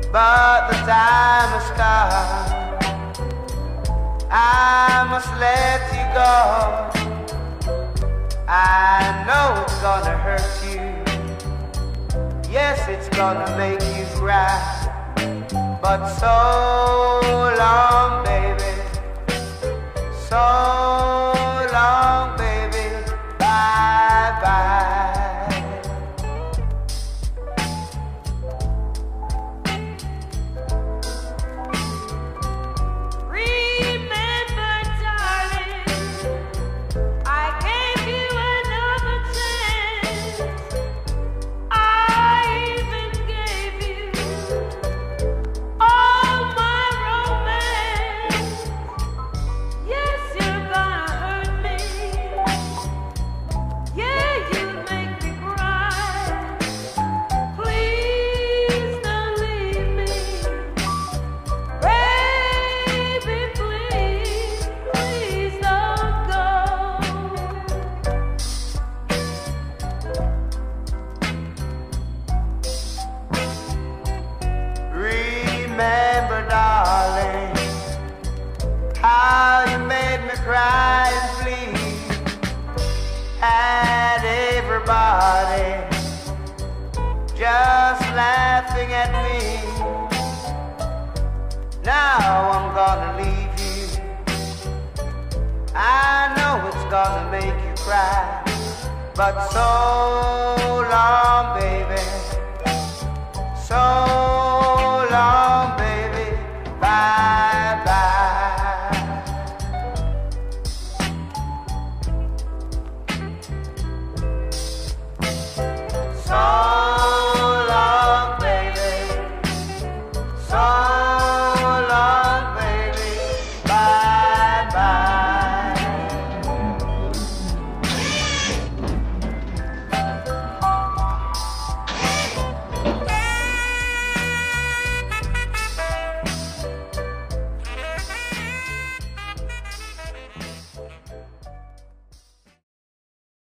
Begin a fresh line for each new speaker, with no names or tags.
but the time has come. I must let you go. I know it's gonna hurt you. Yes, it's gonna make you cry. But so long, baby. So long, baby. Bye-bye. Remember, darling, how you made me cry and plead at everybody just laughing at me. Now I'm gonna leave you. I know it's gonna make you cry, but so long, baby. So